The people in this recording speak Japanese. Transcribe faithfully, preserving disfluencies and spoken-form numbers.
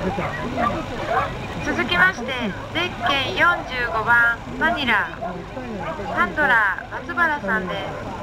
続きまして、ゼッケンよんじゅうごばんマニラ、ハンドラー松原さんです。